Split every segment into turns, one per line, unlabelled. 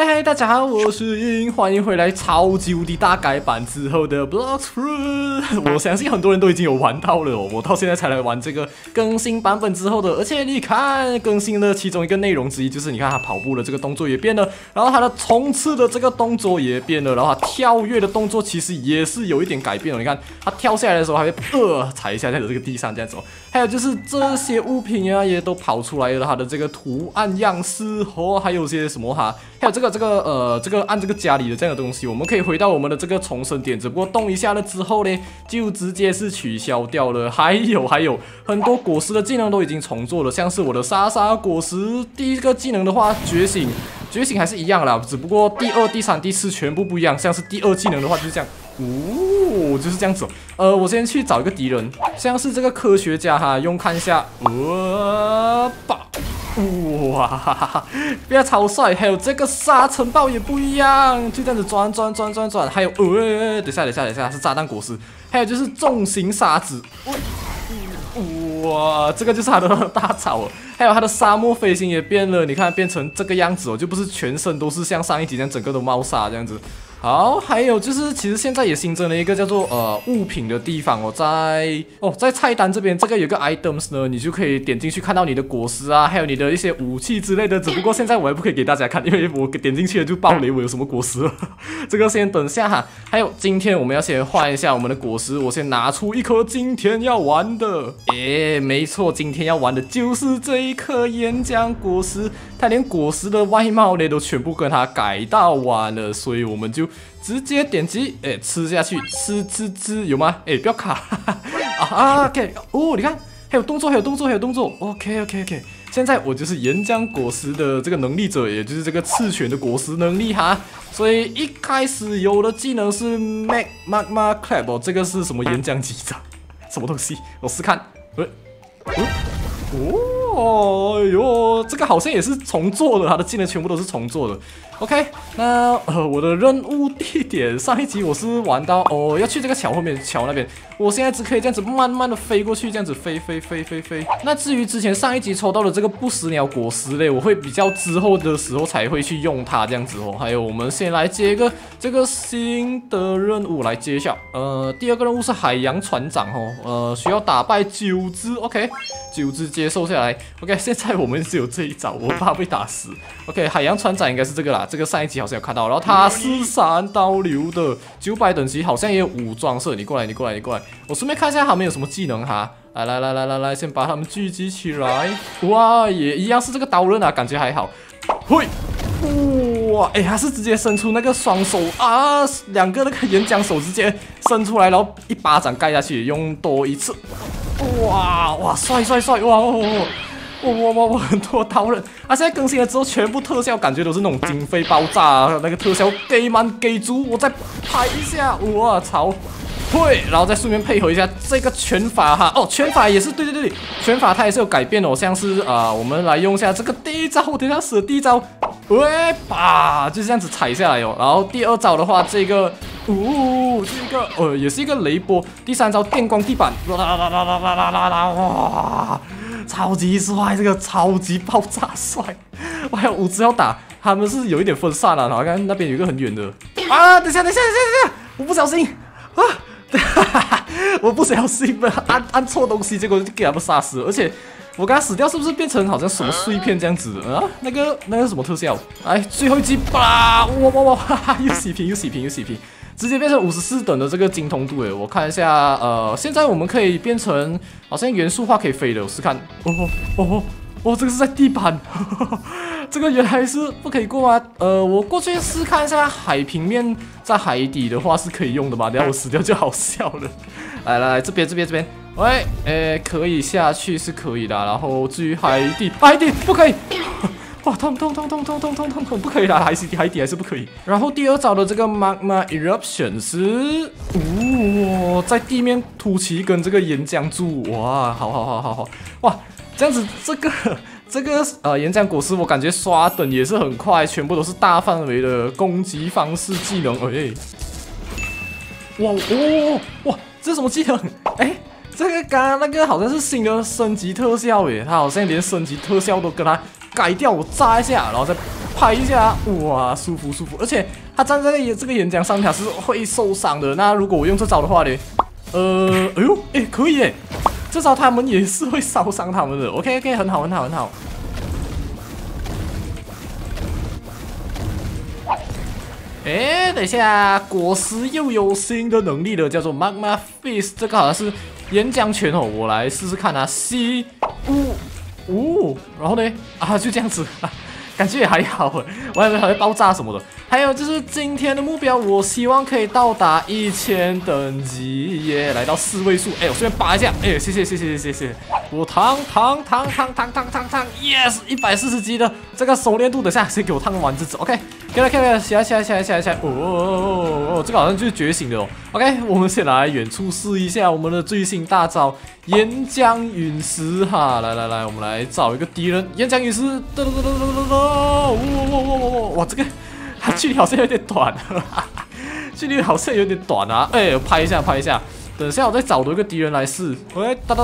嗨嗨，大家好，我是英，欢迎回来超级无敌大改版之后的 Bloxfruit。我相信很多人都已经有玩到了哦，我到现在才来玩这个更新版本之后的。而且你看，更新的其中一个内容之一就是你看他跑步的这个动作也变了，然后他的冲刺的这个动作也变了，然后他跳跃的动作其实也是有一点改变了。你看他跳下来的时候还会踩一下在这个地上这样子哦。还有就是这些物品啊也都跑出来了，它的这个图案样式哦，还有些什么哈，还有这个按这个家里的这样的东西，我们可以回到我们的这个重生点，只不过动一下了之后呢，就直接是取消掉了。还有很多果实的技能都已经重做了，像是我的莎莎果实，第一个技能的话觉醒还是一样啦，只不过第二、第三、第四全部不一样。像是第二技能的话就是这样，就是这样子。我先去找一个敌人，像是这个科学家哈，用看一下，哇，变得超帅！还有这个沙尘暴也不一样，就这样子转。还有，等一下，是炸弹果实。还有就是重型沙子，哇，这个就是它的大草哦。还有它的沙漠飞行也变了，你看变成这个样子哦，就不是全身都是像上一集这样整个都冒沙这样子。好，还有就是其实现在也新增了一个叫做物品的地方哦，在菜单这边这个有个 items 呢，你就可以点进去看到你的果实啊，还有你的一些武器之类的。只不过现在我还不可以给大家看，因为我点进去了就爆雷我有什么果实了。这个先等下哈。还有今天我们要先换一下我们的果实，我先拿出一颗今天要玩的，没错，今天要玩的就是这一颗岩浆果实，它连果实的外貌呢都全部跟它改到完了，所以我们就直接点击，吃下去，吃，有吗？不要卡，OK， 哦，你看，还有动作，OK， 现在我就是岩浆果实的这个能力者，也就是这个刺拳的果实能力哈，所以一开始有的技能是 Magma Clap 哦，这个是什么岩浆击掌？什么东西？我试看，哦哟，这个好像也是重做的，它的技能全部都是重做的。OK， 那我的任务地点上一集我是玩到要去这个桥后面，桥那边，我现在只可以这样子慢慢的飞过去，这样子飞。那至于之前上一集抽到的这个不死鸟果实嘞，我会比较之后的时候才会去用它这样子哦。还有我们先来接一个这个新的任务来接一下，第二个任务是海洋船长哦，需要打败9只 ，OK， 9只接受下来 ，OK， 现在我们只有这一招，我怕被打死 ，OK， 海洋船长应该是这个啦。这个上一集好像有看到，然后它是3刀流的900等级，好像也有武装色。你过来，我顺便看一下他们有什么技能哈。来，先把他们聚集起来。哇，也一样是这个刀刃啊，感觉还好。嘿，哇，他是直接伸出那个双手啊，2个那个岩浆手直接伸出来，然后一巴掌盖下去，用多一次。哇，帅，哇，很多刀刃啊！现在更新了之后，全部特效感觉都是那种经费爆炸啊，那个特效给满给足。我再拍一下，哇操！对，然后再顺便配合一下这个拳法哈。拳法也是对，拳法它也是有改变哦，像是我们来用一下这个第一招，等一下使第一招，就这样子踩下来哦。然后第二招的话，这个也是一个雷波。第3招电光地板，哇！超级帅，这个超级爆炸帅！我还有5只要打，他们是有一点分散了，好像那边有一个很远的啊！等一下，我不小心我不小心按错东西，结果就给他们杀死了。而且我刚刚死掉，是不是变成好像什么碎片这样子啊？那个是什么特效？来，最后一击吧！哇！又洗屏，直接变成54等的这个精通度我看一下，现在我们可以变成好像元素化可以飞的，我试看。这个是在地板，这个原来是不可以过吗？我过去试看一下海平面，在海底的话是可以用的嘛？等下我死掉就好笑了。来，这边，喂，可以下去是可以的，然后至于海底不可以。哇，痛，不可以啦，海底还是不可以。然后第2招的这个 Magma Eruption 是，在地面凸起一根这个岩浆柱，哇，好，哇，这样子这个岩浆果实我感觉刷等也是很快，全部都是大范围的攻击方式技能，哇，这是什么技能？这个刚刚那个好像是新的升级特效它好像连升级特效都跟它改掉，我炸一下，然后再拍一下，哇，舒服舒服。而且他站在这个岩浆上面，他是会受伤的。那如果我用这招的话呢？哎呦，哎，可以哎，这招他们也是会烧伤他们的。OK OK， 很好很好很好。哎，等一下，果实又有新的能力了，叫做 Magma Fist， 这个好像是岩浆拳哦，我来试试看啊，吸，然后呢，就这样子，感觉也还好，我还以为还会爆炸什么的。还有就是今天的目标，我希望可以到达1000等级耶，来到4位数。哎，我顺便拔一下，哎，谢谢，我烫，yes， 140级的这个熟练度，等下先给我烫完这只 ，OK， 起来，起来，这个好像就是觉醒的哦。OK， 我们先来远处试一下我们的最新大招岩浆陨石哈，来，我们来找一个敌人，岩浆陨石，哇，这个距离好像有点短，距离好像有点短啊！哎，拍一下，等下我再找多一个敌人来试。喂，哒，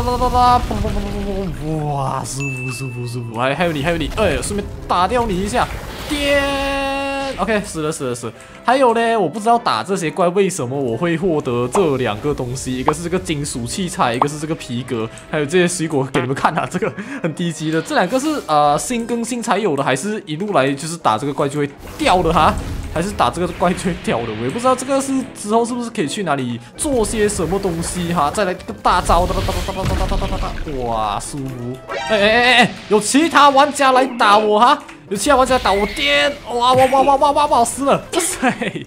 哇，舒服！还有你，哎，顺便打掉你一下，颠 ，OK， 死了。还有呢，我不知道打这些怪为什么我会获得这2个东西，一个是这个金属器材，一个是这个皮革，还有这些水果给你们看啊，这个很低级的，这2个是新更新才有的，还是一路来就是打这个怪就会掉的哈？还是打这个怪就会掉的，我也不知道这个是之后是不是可以去哪里做些什么东西哈？再来个大招，哇，舒服！哎，有其他玩家来打我哈？有其他玩家来打我颠！哇，死了！这谁？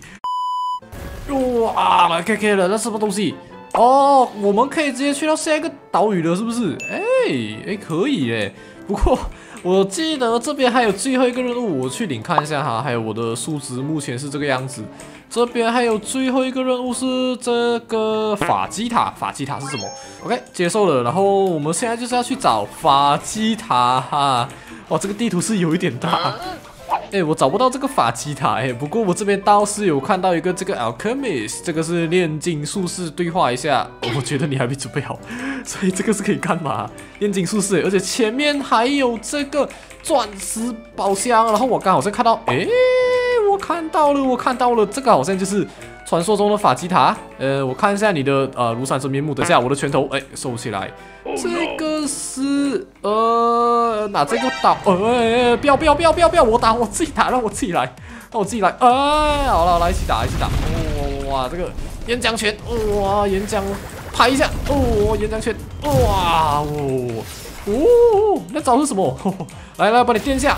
哇 ，KK 了，那什么东西？哦，我们可以直接去到下一个岛屿了，是不是？哎，可以耶。不过我记得这边还有最后一个任务，我去领看一下哈。还有我的数值目前是这个样子。这边还有最后一个任务是这个法基塔，法基塔是什么 ？OK， 接受了。然后我们现在就是要去找法基塔哈。哇，这个地图是有一点大。哎，我找不到这个法基塔哎，不过我这边倒是有看到一个这个 Alchemist， 这个是炼金术士，对话一下。我觉得你还没准备好，所以这个是可以干嘛？炼金术士，而且前面还有这个钻石宝箱。然后我刚好在看到，哎，我看到了，这个好像就是传说中的法基塔。我看一下你的庐山真面目，等下我的拳头，哎，收起来。这个是拿这个刀，不要，我打我自己打，让我自己来，哎，好了，来一起打，哇，这个岩浆拳，哇，岩浆拍一下，岩浆拳，哇，那招是什么？来，把你垫下，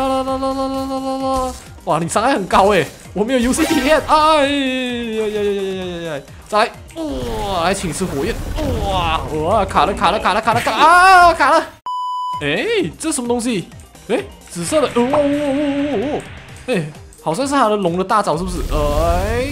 哇，你伤害很高哎，我没有游戏体验，哎呀，再来，哇，来请吃火焰，哇，卡了，卡了，哎，这什么东西？哎，紫色的，哎，好像是他的龙的大招是不是？哎，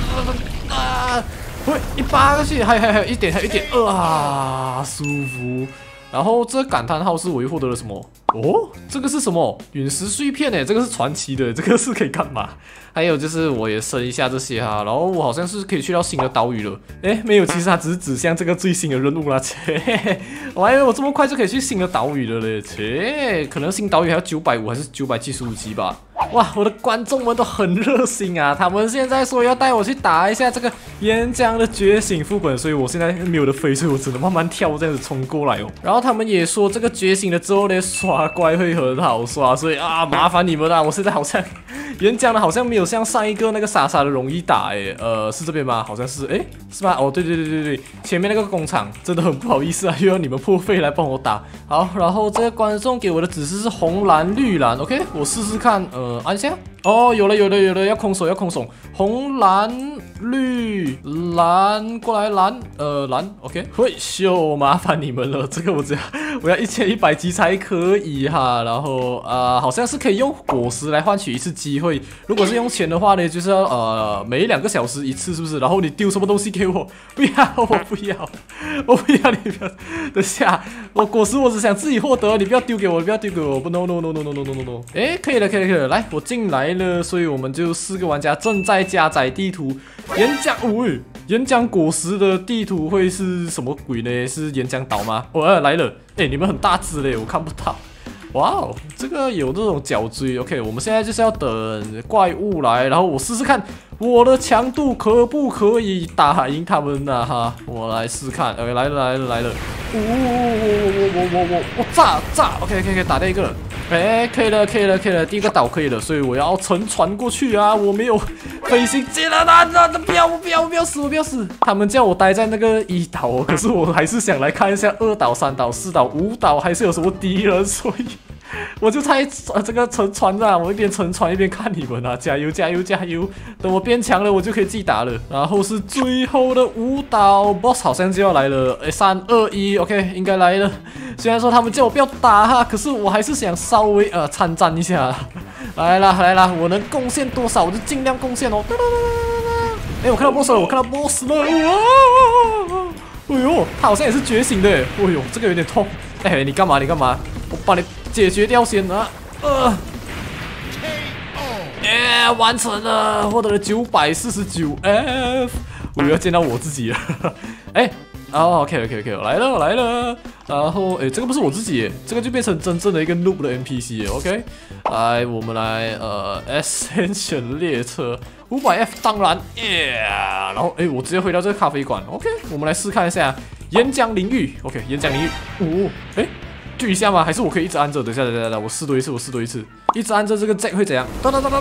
喂，一扒过去，还有一点，舒服。然后这感叹号是我又获得了什么？哦，这个是什么？陨石碎片哎，这个是传奇的，这个是可以干嘛？还有就是我也升一下这些哈，然后我好像是可以去到新的岛屿了。哎，没有，其实它只是指向这个最新的任务啦。切，我还以为我这么快就可以去新的岛屿了嘞。切，可能新岛屿还要950还是975级吧。哇，我的观众们都很热心啊！他们现在说要带我去打一下这个岩浆的觉醒副本，所以我现在没有的飞，所以我只能慢慢跳这样子冲过来哦。然后他们也说这个觉醒了之后呢，刷怪会很好刷，所以麻烦你们啦！我现在好像岩浆的好像没有像上一个那个傻傻的容易打哎，是这边吗？好像是，哎，是吧？哦，对，前面那个工厂真的很不好意思啊，又要你们破费来帮我打。好，然后这个观众给我的指示是红蓝绿蓝 ，OK， 我试试看，按一下。哦，有了，要空手，红蓝绿蓝过来蓝，OK， 会秀，麻烦你们了，这个我要1100级才可以哈，然后好像是可以用果实来换取一次机会，如果是用钱的话呢，就是要每2个小时一次，是不是？然后你丢什么东西给我？不要，我不要，你不要，等下，我果实我只想自己获得，你不要丢给我，不 ，no， 哎，可以了，来，我进来了，所以我们就4个玩家正在加载地图，岩浆果实的地图会是什么鬼呢？是岩浆岛吗？来了，哎，你们很大只嘞，我看不到。 哇哦，这个有那种角锥 ，OK， 我们现在就是要等怪物来，然后我试试看我的强度可不可以打赢他们呢？哈，我来试看，来了，我炸 ，OK， 可以打掉一个了，可以了，第一个岛可以了，所以我要乘船过去啊，我没有飞行技能啊，不要死，他们叫我待在那个1岛哦，可是我还是想来看一下2岛、3岛、4岛、5岛还是有什么敌人，所以。我就猜这个乘船啊，我一边乘船一边看你们啊，加油！等我变强了，我就可以自己打了。然后是最后的5岛 ，BOSS 好像就要来了。3、2、1 ，OK， 应该来了。虽然说他们叫我不要打哈，可是我还是想稍微参战一下。来啦，我能贡献多少我就尽量贡献哦。我看到 BOSS 了，哎呦，他好像也是觉醒的，哎呦，这个有点痛。你干嘛？我帮你解决掉先啊！完成了，获得了949F， 我又要见到我自己了。OK， 来了。然后这个不是我自己，这个就变成真正的一个 noob 的 NPC 了。OK， 来，我们来Ascension 列车500F， 当然然后我直接回到这个咖啡馆。OK， 我们来试看一下岩浆领域。OK， 岩浆领域，锯一下吗？还是我可以一直按着？等一下，我试多一次，一直按着这个 Z 会怎样？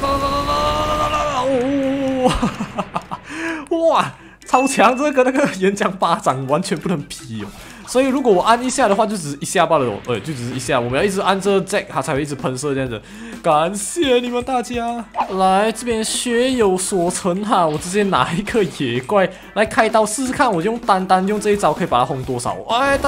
哇，超强！这个那个岩浆巴掌完全不能劈哦。所以如果我按一下的话，就只是一下罢了哦，就只是一下。我们要一直按着 Z， 它才会一直喷射这样子。感谢你们大家！来这边学有所成哈，我直接拿一个野怪来开刀试试看，我用单用这一招可以把它轰多少？哒！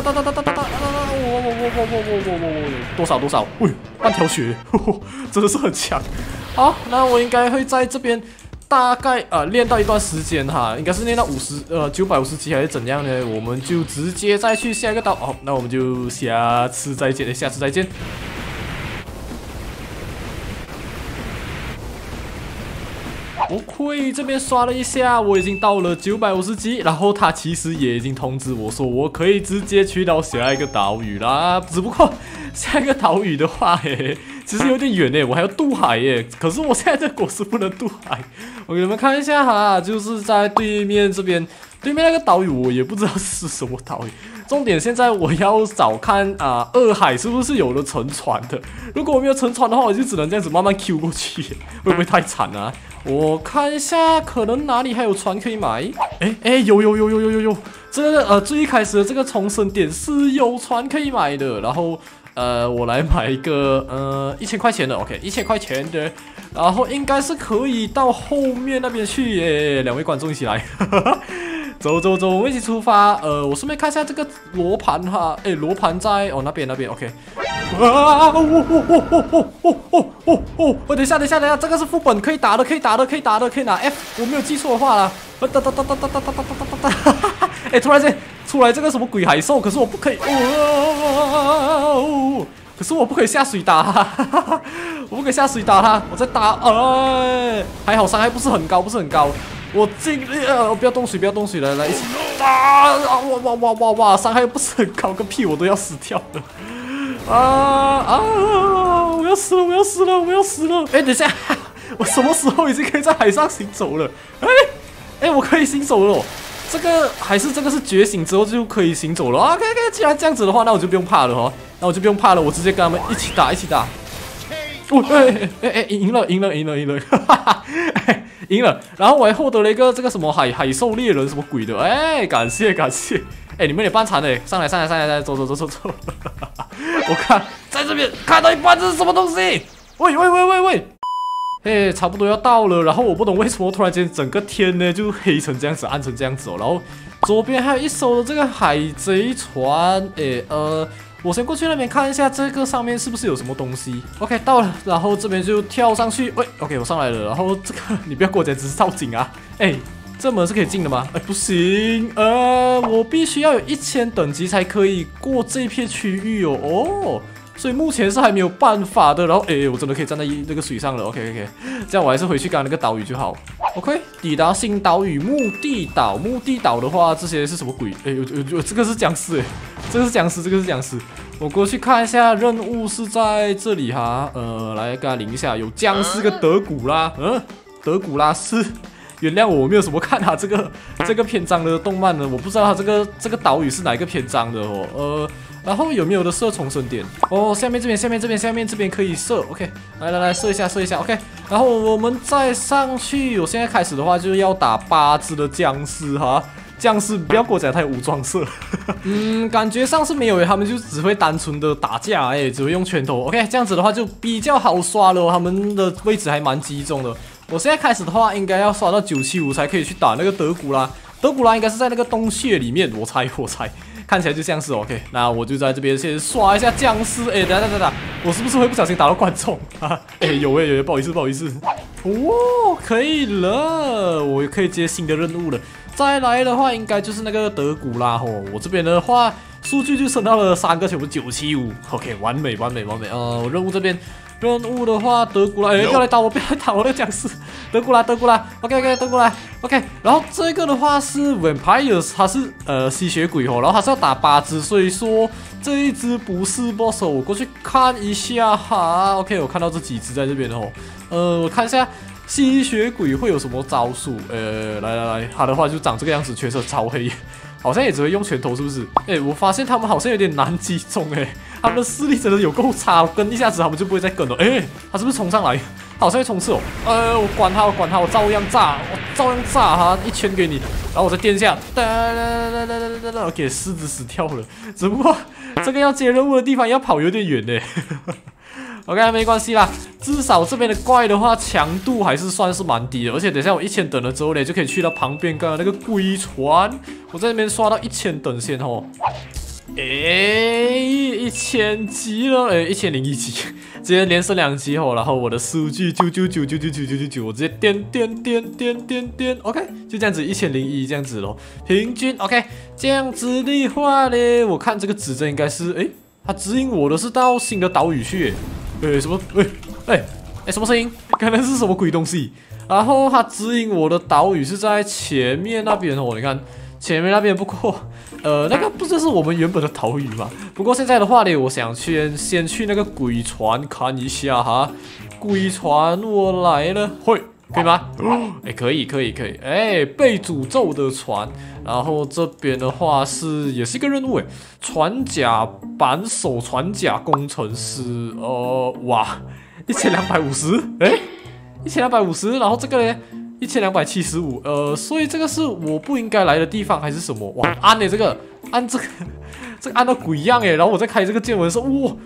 多少？半条血，真的是很强。好，那我应该会在这边。大概练到一段时间哈，应该是练到950级还是怎样呢？我们就直接再去下一个岛。好，那我们就下次再见。OK， 这边刷了一下，我已经到了950级，然后他其实也已经通知我说我可以直接去到下一个岛屿啦。只不过下一个岛屿的话，其实有点远我还要渡海可是我现在这果实不能渡海。我给你们看一下哈，就是在对面这边，对面那个岛屿我也不知道是什么岛屿。重点现在我要找看2海是不是有了沉船的。如果我没有沉船的话，我就只能这样子慢慢 Q 过去，会不会太惨啊？我看一下，可能哪里还有船可以买？有，这个最一开始的这个重生点是有船可以买的，然后我来买一个1000块钱的 ，OK， 1000块钱的，然后应该是可以到后面那边去2位观众一起来，走，我们一起出发。我顺便看一下这个罗盘哈，罗盘在那边 ，OK。等一下，这个是副本，可以打的，可以拿 F， 我没有记错的话啦。突然间出来这个什么鬼海兽，可是我不可以，下水打它，我在打，还好伤害不是很高，我尽力，不要动水，来一起打，哇，伤害不是很高，个屁，我都要死掉了。我要死了！等一下，我什么时候已经可以在海上行走了？我可以行走了。这个是觉醒之后就可以行走了。OK， 既然这样子的话，那我就不用怕了哦。我直接跟他们一起打。赢了，赢了。然后我还获得了一个这个什么海兽猎人什么鬼的，感谢。你们也半残了，上来，走。我看在这边看到一半，这是什么东西？喂！差不多要到了，然后我不懂为什么突然间整个天呢就黑成这样子，暗成这样子哦。然后左边还有一艘的这个海贼船，我先过去那边看一下，这个上面是不是有什么东西 ？OK， 到了，然后这边就跳上去。OK， 我上来了。然后这个你不要跟我讲只是造景啊，这门是可以进的吗？不行，我必须要有1000等级才可以过这片区域哦。所以目前是还没有办法的。然后，我真的可以站在那个水上了。OK， 这样我还是回去刚刚那个岛屿就好。OK， 抵达新岛屿目的岛。目的岛的话，这些是什么鬼？这个是僵尸，这个是僵尸。 我过去看一下，任务是在这里哈。来跟他领一下，有僵尸跟德古拉。德古拉是。原谅我没有什么看他这个篇章的动漫呢，我不知道他这个岛屿是哪一个篇章的哦。然后有没有的射重生点？哦，下面这边可以射。OK， 来射一下。OK， 然后我们再上去。我现在开始的话就要打8只的僵尸哈。僵尸不要跟我讲他有武装色，感觉上是没有，他们就只会单纯的打架，只会用拳头。OK， 这样子的话就比较好刷了，他们的位置还蛮集中的。我现在开始的话，应该要刷到975才可以去打那个德古拉。德古拉应该是在那个洞穴里面，我猜，看起来就像是 OK。那我就在这边先刷一下僵尸。等，我是不是会不小心打到观众啊？有，不好意思。哦，可以了，我可以接新的任务了。再来的话，应该就是那个德古拉吼。我这边的话，数据就升到了3个，全部975。OK， 完美。我任务这边。任务的话，德古拉，不要来打我那个僵尸，德古拉 ，OK， 德古拉 ，OK， 然后这个的话是 Vampires， 它是吸血鬼哦，然后它是要打8只，所以说这一只不是 BOSS， 我过去看一下哈 ，OK， 我看到这几只在这边哦，我看一下吸血鬼会有什么招数，来，它的话就长这个样子，全身超黑。好像也只会用拳头，是不是？我发现他们好像有点难击中，他们的视力真的有够差，我跟一下子他们就不会再跟了。他是不是冲上来？他好像会冲刺哦。我管他，我照样炸，哈，一拳给你，然后我再垫下，OK， 狮子死跳了。只不过这个要接任务的地方要跑有点远呢。OK， 没关系啦，至少这边的怪的话强度还是算是蛮低的，而且等一下我1000等了之后呢，就可以去到旁边刚刚那个龟船，我在那边刷到1000等先哦。1000级了，1001级，直接连升2级哦，然后我的数据999，我直接点 ，OK， 就这样子1001这样子咯，平均 OK， 这样子的话呢，我看这个指针应该是它指引我的是到新的岛屿去。什么？什么声音？刚才是什么鬼东西？然后它指引我的岛屿是在前面那边哦，你看前面那边。不过，那个不就是我们原本的岛屿嘛？不过现在的话呢，我想先去那个鬼船看一下哈。鬼船我来了，可以吗？可以。被诅咒的船。然后这边的话也是一个任务船甲板手船甲工程师，哇，1250， 1250，然后这个呢1275，所以这个是我不应该来的地方还是什么？哇，按这个按到鬼一样然后我在开这个键文的时候，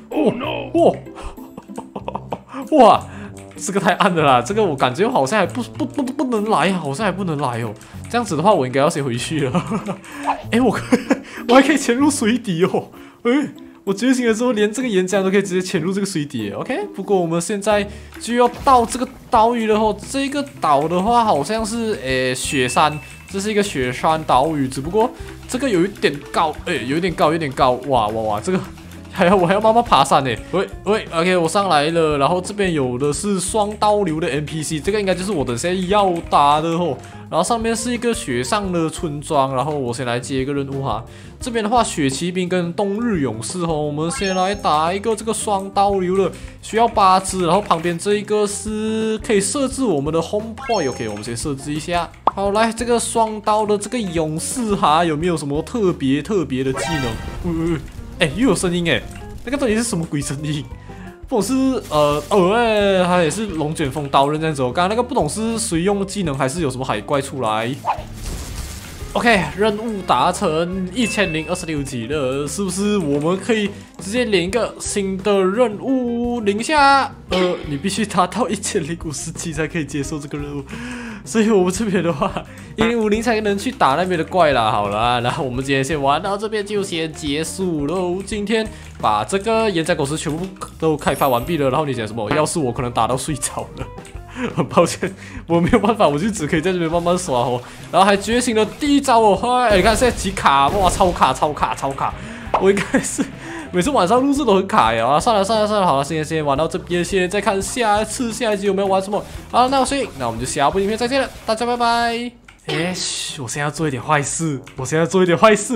哇，这个太暗了啦，这个我感觉好像还不能来，好像还不能来哦。这样子的话，我应该要先回去了。我还可以潜入水底哦。我觉醒了之后，连这个岩浆都可以直接潜入这个水底。OK， 不过我们现在就要到这个岛屿了哦。这个岛的话，好像是雪山，这是一个雪山岛屿，只不过这个有一点高，有一点高，哇，这个。我还要慢慢爬山呢。OK， 我上来了。然后这边有的是双刀流的 NPC， 这个应该就是我等下要打的哦。然后上面是一个雪上的村庄，然后我先来接一个任务哈。这边的话，雪骑兵跟冬日勇士哦，我们先来打一个这个双刀流的，需要8只。然后旁边这一个是可以设置我们的 home point，OK， 我们先设置一下。好，来这个双刀的这个勇士哈，有没有什么特别的技能？又有声音那个到底是什么鬼声音？不懂是它也是龙卷风刀刃这样子。我刚刚那个不懂是谁用的技能，还是有什么海怪出来 ？OK， 任务达成1026级了，是不是我们可以直接领一个新的任务？领一下，你必须达到1050级才可以接受这个任务。所以我们这边的话，1050才能去打那边的怪啦。好啦，然后我们今天先玩到这边就先结束喽。今天把这个岩浆果实全部都开发完毕了。然后你讲什么？要是我可能打到睡着了，很抱歉，我没有办法，我就只可以在这边慢慢刷哦。然后还觉醒了第一招哦，你看现在几卡，哇，超卡！我应该是。每次晚上录制都很卡呀！算了，好了，先玩到这边，先再看下一集有没有玩什么。好了，那我们就下部影片再见了，大家拜拜。我现在要做一点坏事，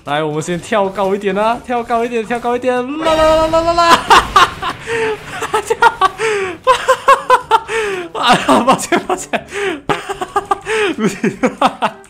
来，我们先跳高一点啊，跳高一点，跳高一点，啦啦啦啦啦啦！啊，抱歉，不行。